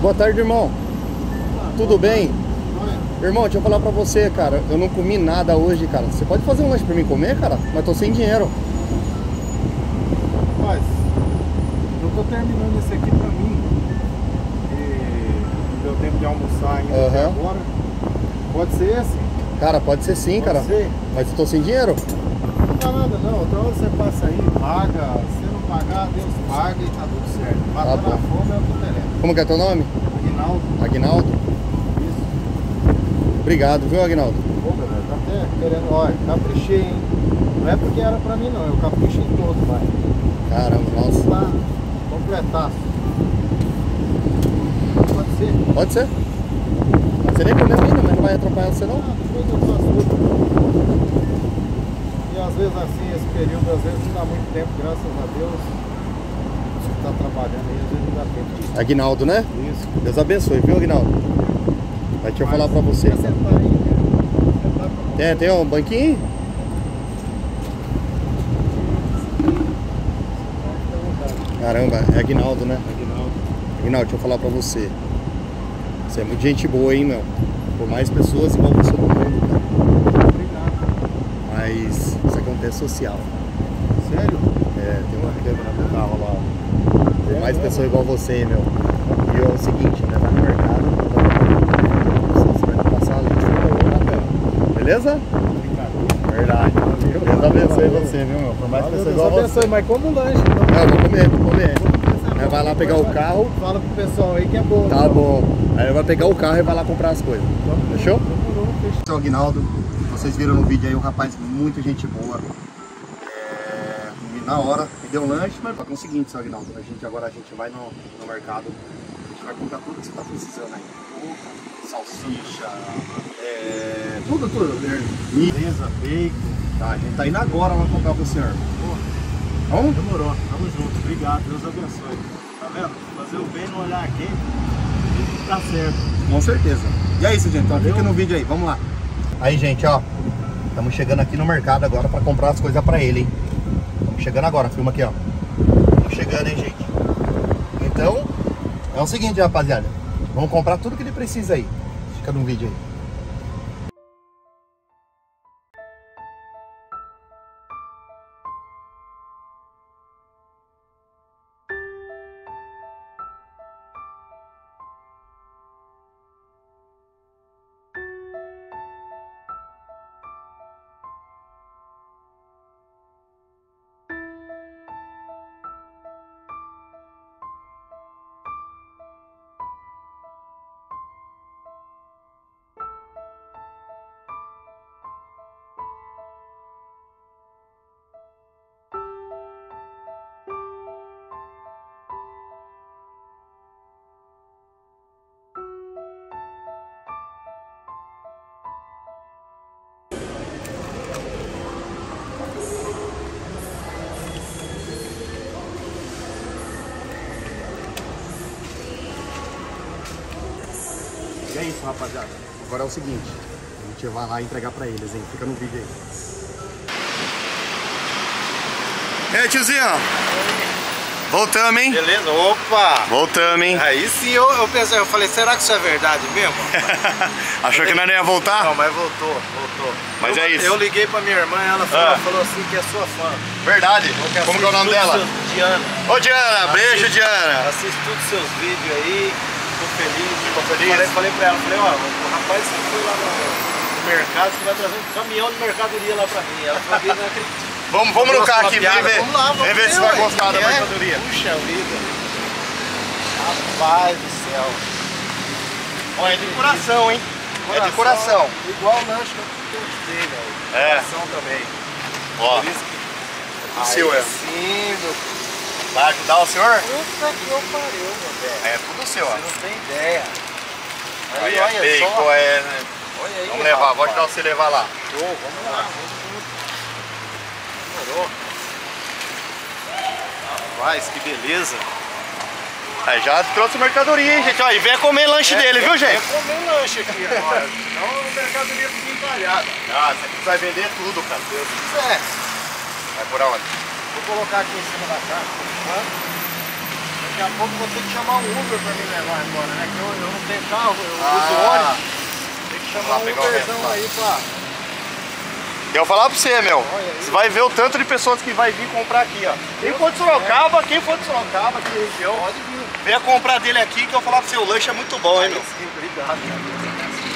Boa tarde, irmão. Tudo bem? Irmão, deixa eu falar pra você, cara. Eu não comi nada hoje, cara. Você pode fazer um lanche pra mim comer, cara? Mas tô sem dinheiro. Mas eu tô terminando esse aqui pra mim. E não deu tempo de almoçar ainda até agora. Pode ser esse? Cara, pode ser sim, cara. Ser. Mas eu tô sem dinheiro. Não dá nada não. Outra hora você passa aí, paga. Se não pagar, Deus paga e tá tudo certo. Matando a fome é o que interessa. Como que é teu nome? Aguinaldo. Aguinaldo? Isso. Obrigado, viu, Aguinaldo? Pô, galera, tá até querendo. Olha, caprichei, hein? Não é porque era pra mim não, eu capricho em todo, mas. Caramba, nossa. Tá completaço. Pode ser? Pode ser. Você nem comeu ainda, mas não vai atrapalhar você não? Ah, depois eu faço outro. E às vezes assim, esse período, às vezes não dá muito tempo, graças a Deus. Você tá trabalhando aí, às vezes não dá tempo disso. Aguinaldo, né? Isso. Deus abençoe, viu, Aguinaldo? Mas deixa eu falar pra você. Quer sentar aí, né? Sentar pra... Tem um banquinho? Caramba, é Aguinaldo, né? Aguinaldo. Aguinaldo, deixa eu falar pra você. Você é muito gente boa, hein, meu? Por mais pessoas igual você no mundo, cara. Obrigado. Mas isso aqui é um teste social. Sério? É, tem uma câmera no carro lá. Por mais pessoas igual você, meu. E é o seguinte, né? Vai no mercado, você vai passar a gente fica na câmera. Beleza? Obrigado. Verdade. Deus abençoe você, viu, meu? Por mais pessoas igual você. Mas como lanche, então. Não, vou comer. Vai lá pegar o carro. Fala pro pessoal aí que é bom. Tá bom. Aí vai pegar o carro e vai lá comprar as coisas. Fechou? Fechou. Sou o Aguinaldo. Vocês viram no vídeo aí um rapaz muito gente boa. Na hora, me deu um lanche, mas é o seguinte, seu Aguinaldo. Agora a gente vai no mercado. A gente vai comprar tudo que você tá precisando aí. Salsicha, tudo. Beleza, bacon. Tá, a gente tá indo agora lá comprar pro senhor. Vamos? Demorou, tamo junto, obrigado, Deus abençoe. Tá vendo? Fazer o bem no olhar aqui, tá certo. Com certeza. E é isso, gente, então fica no vídeo aí, vamos lá. Aí, gente, ó, estamos chegando aqui no mercado agora pra comprar as coisas pra ele, hein. Estamos chegando agora, filma aqui, ó. Estamos chegando, hein, gente. Então, é o seguinte, rapaziada. Vamos comprar tudo que ele precisa aí. Fica no vídeo aí. E é isso, rapaziada. Agora é o seguinte, a gente vai lá entregar pra eles, hein? Fica no vídeo aí. E aí, tiozinho? Voltamos, hein? Beleza? Opa! Voltamos, hein? Aí sim eu pensei, eu falei, será que isso é verdade mesmo? Achou que nós não ia voltar? Não, mas voltou. Mas é isso. Eu liguei pra minha irmã, ela falou assim que é sua fã. Verdade. Como que é o nome dela? Diana. Ô, Diana, beijo, Diana. Assiste todos os seus vídeos aí, tô feliz. feliz? Falei pra ela, ó, o rapaz que foi lá no mercado, você vai trazer um caminhão de mercadoria lá pra mim. Ela falou, não acredito. Vamos no carro aqui, vem ver. Vamos lá, vem ver se vai gostar da mercadoria. Puxa vida. Rapaz do céu. Ó, é de coração, hein? É de coração. Igual o lanche que eu te dei, velho. É. Coração também. Ó, Por isso que... o seu é. Sim, meu. Vai ajudar o senhor? Puta que eu pariu, meu velho. É tudo seu, ó. Você não tem ideia. Aí, Olha, bacon, só. Olha aí, vamos levar, rapaz. vou ajudar você a levar lá. Show, vamos lá. Demorou. Rapaz, que beleza. Aí já trouxe mercadoria, hein, gente? Ó, e venha comer lanche dele, viu, gente? Vem comer lanche aqui agora. Senão a mercadoria fica empalhada. Ah, isso aqui vai vender tudo, cara. Deus quiser. Vai por onde? Vou colocar aqui em cima da caixa. Daqui a pouco eu vou ter que chamar um Uber pra me levar embora, né? Que eu não tenho carro, eu uso ônibus. Tem que chamar um Uberzão aí pra... Eu vou falar pra você, meu. Você vai ver o tanto de pessoas que vai vir comprar aqui, ó. Quem for de Sorocaba, aqui na região, pode vir. Venha comprar dele aqui que eu vou falar pra você, o lanche é muito bom, hein, meu? Sim, obrigado, cara.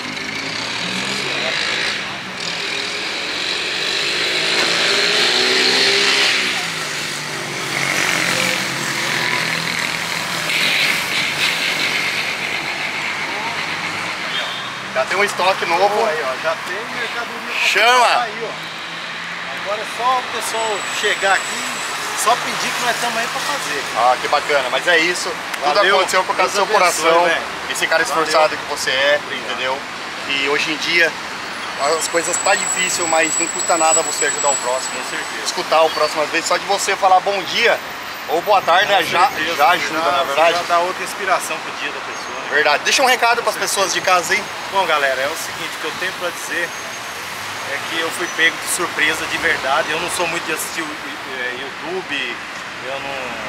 Já tem um estoque novo. Aí, ó, já tem mercadoria. Chama! Aí, ó. Agora é só o pessoal chegar aqui, só pedir que nós estamos aí pra fazer. Ah, que bacana, mas é isso. Valeu. Tudo aconteceu por causa do seu coração, velho. esse cara esforçado que você é, entendeu? E hoje em dia as coisas tá difícil, mas não custa nada você ajudar o próximo. Com certeza. Escutar o próximo, às vezes só de você falar bom dia ou boa tarde, né, já ajuda, na verdade. Já dá outra inspiração pro dia da pessoa, né? Verdade. Deixa um recado para as pessoas de casa aí. Bom, galera, é o seguinte, o que eu tenho pra dizer é que eu fui pego de surpresa de verdade. Eu não sou muito de assistir YouTube, eu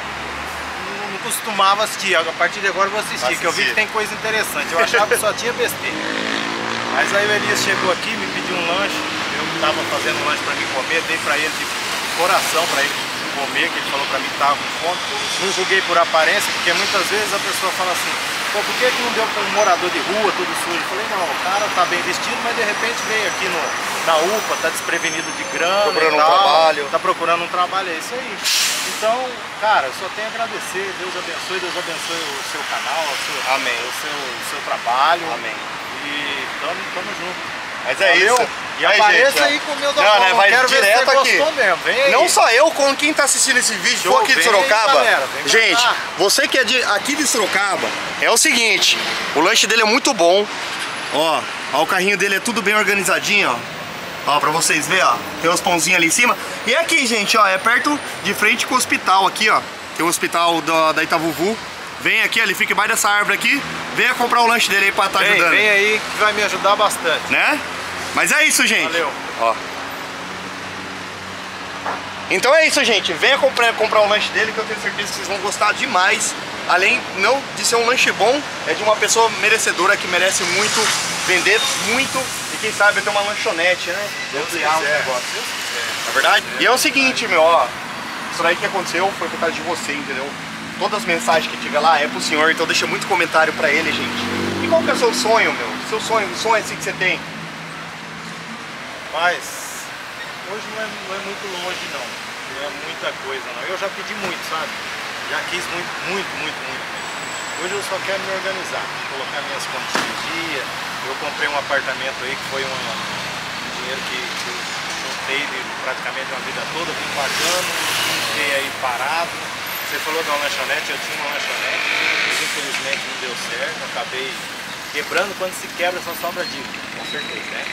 não costumava assistir. A partir de agora eu vou assistir, que eu vi que tem coisa interessante. Eu achava que só tinha besteira. Mas aí o Elias chegou aqui, me pediu um lanche. Eu estava fazendo um lanche para mim comer, dei para ele de coração para ele comer, que ele falou para mim que estava com fome. Não julguei por aparência, porque muitas vezes a pessoa fala assim: pô, por que não deu para um morador de rua, todo sujo? Eu falei: não, o cara tá bem vestido, mas de repente veio aqui na UPA, tá desprevenido de grana, procurando um trabalho. Tá procurando um trabalho, é isso aí. Então, cara, eu só tenho a agradecer. Deus abençoe o seu canal, Amém. o seu trabalho. Amém. E tamo junto. Mas é Valeu. isso. E apareça gente, aí com o meu não, né, vai quero ver direto se você aqui. gostou mesmo. Vem aí. Não só eu, como quem tá assistindo esse vídeo, Show, for aqui de vem Sorocaba. aí, galera, vem pra gente, cá. você que é aqui de Sorocaba, é o seguinte, o lanche dele é muito bom. Ó, o carrinho dele é tudo bem organizadinho, ó. Ó, pra vocês verem, ó. Tem uns pãozinhos ali em cima. E aqui, gente, ó, é perto de frente com o hospital aqui, ó. Tem o hospital da Itavuvu. Vem aqui, ó, ele fica embaixo dessa árvore aqui. Venha comprar o lanche dele aí pra estar ajudando. Vem aí que vai me ajudar bastante. Né? Mas é isso, gente. Valeu. Ó. Então é isso, gente. Venha comprar o lanche dele, que eu tenho certeza que vocês vão gostar demais. Além não de ser um lanche bom, é de uma pessoa merecedora que merece muito, vender muito e quem sabe ter uma lanchonete, né? Ampliar um negócio. Na verdade? E é o seguinte, meu, ó. Isso daí que aconteceu foi por causa de você, entendeu? Todas as mensagens que tiver lá é pro senhor, então deixa muito comentário pra ele, gente. E qual que é o seu sonho, meu? Seu sonho, o sonho assim que você tem? Mas hoje não é muito longe não, não é muita coisa não. Eu já pedi muito, sabe? Já quis muito. Hoje eu só quero me organizar, colocar minhas contas em dia. Eu comprei um apartamento aí que foi um dinheiro que eu juntei praticamente uma vida toda, vim pagando, fiquei aí parado. Você falou de uma lanchonete, eu tinha uma lanchonete, mas infelizmente não deu certo, acabei quebrando. Quando se quebra só sobra dívida, com certeza, né?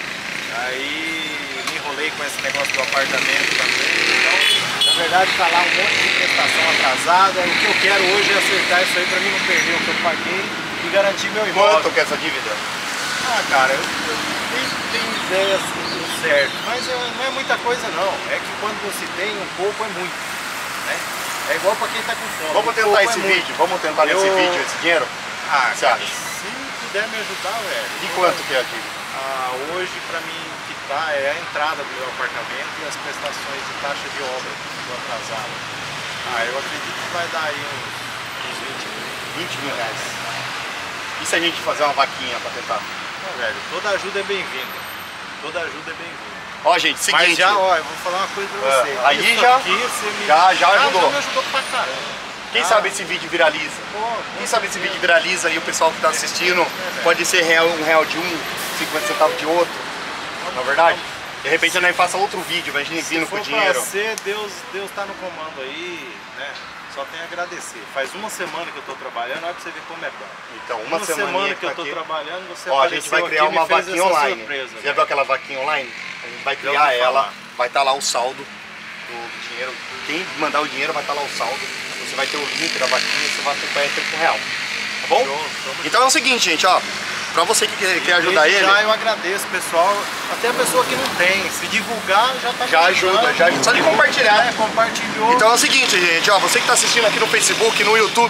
Aí me enrolei com esse negócio do apartamento também. Então, na verdade, tá lá um monte de prestação atrasada. O que eu quero hoje é acertar isso aí pra mim não perder o que eu paguei e garantir meu imóvel. Quanto que é essa dívida? Ah, cara, eu tenho ideias certo, mas não é muita coisa não. É que quando você tem um pouco é muito, né? É igual pra quem tá com fome. Vamos tentar esse vídeo, vamos tentar nesse vídeo esse dinheiro? Ah, você acha? Se puder me ajudar, velho. E quanto que é a dívida? Hoje pra mim quitar é a entrada do meu apartamento e as prestações de taxa de obra do atrasado. Eu acredito que vai dar aí uns 20 mil reais. E se a gente fazer uma vaquinha pra tentar? Não, velho, toda ajuda é bem-vinda. Toda ajuda é bem-vinda. Ó, gente, seguinte. Mas já, ó, eu vou falar uma coisa pra você. Aí Isso já aqui, você me... já ajudou. Já me ajudou pra caramba. Quem sabe esse vídeo viraliza? Quem sabe esse vídeo viraliza e o pessoal que tá assistindo pode ser R$1 de um, 50 centavos de outro. Não é verdade? De repente nós faça outro vídeo, vai vindo com o dinheiro. Se for pra ser, Deus tá no comando aí, né? Só tenho a agradecer. Faz uma semana que eu tô trabalhando, olha pra você ver como é bom. Então, uma semana que eu tô aqui. trabalhando, você ó, a gente vai criar uma vaquinha online. Surpresa, já viu aquela vaquinha online? A gente vai criar ela, vai estar lá o saldo do dinheiro. Quem mandar o dinheiro vai estar lá o saldo. Você vai ter o link da vaquinha, você vai acompanhar em tempo real. Tá bom? Então é o seguinte, gente, ó. Pra você que quer ajudar ele... Já eu agradeço, pessoal. Até a pessoa que não tem. Se divulgar, já tá já ajuda, já ajuda. Só de compartilhar. Compartilhou. Então é o seguinte, gente, ó. Você que tá assistindo aqui no Facebook, no YouTube,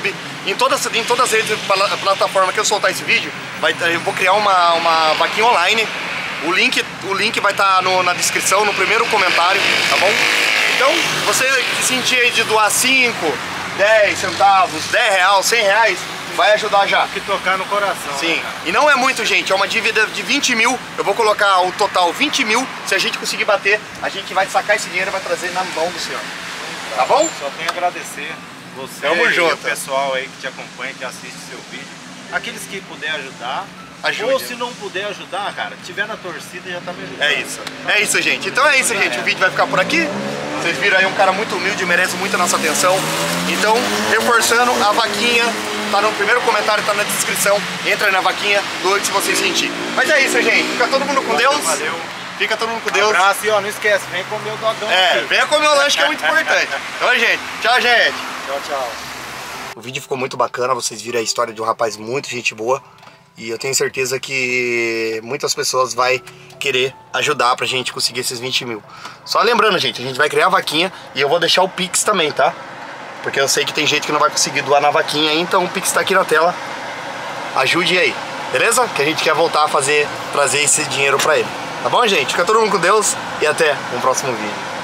em todas as redes, plataforma que eu soltar esse vídeo, eu vou criar uma vaquinha online. O link vai estar na descrição, no primeiro comentário, tá bom? Então, você que sentir aí de doar 5, 10 centavos, 10 reais, 100 reais, vai ajudar já. Que tocar no coração. Sim, e não é muito, gente, é uma dívida de 20 mil. Eu vou colocar o total 20 mil. Se a gente conseguir bater, a gente vai sacar esse dinheiro e vai trazer na mão do senhor. Tá bom? Só tenho a agradecer você Tamo junto. o pessoal aí que te acompanha, que assiste seu vídeo. Aqueles que puder ajudar. Ajude. Ou se não puder ajudar, cara, tiver na torcida já tá me ajudando. É isso, gente. Então é isso, gente. O vídeo vai ficar por aqui. Vocês viram aí um cara muito humilde, merece muito a nossa atenção. Então, reforçando, a vaquinha tá no primeiro comentário, tá na descrição. Entra aí na vaquinha, doe se você sentir. Mas é isso, gente. Fica todo mundo com Deus. Valeu. Fica todo mundo com Deus. Abraço e ó, não esquece, vem comer o dogão aqui. Venha comer o lanche que é muito importante. Então, gente. Tchau, gente. Tchau, tchau. O vídeo ficou muito bacana, vocês viram a história de um rapaz muito gente boa. E eu tenho certeza que muitas pessoas vai querer ajudar pra gente conseguir esses 20 mil. Só lembrando, gente, a gente vai criar a vaquinha e eu vou deixar o Pix também, tá? Porque eu sei que tem gente que não vai conseguir doar na vaquinha, então o Pix tá aqui na tela. Ajude aí, beleza? Que a gente quer voltar a trazer esse dinheiro pra ele. Tá bom, gente? Fica todo mundo com Deus e até um próximo vídeo.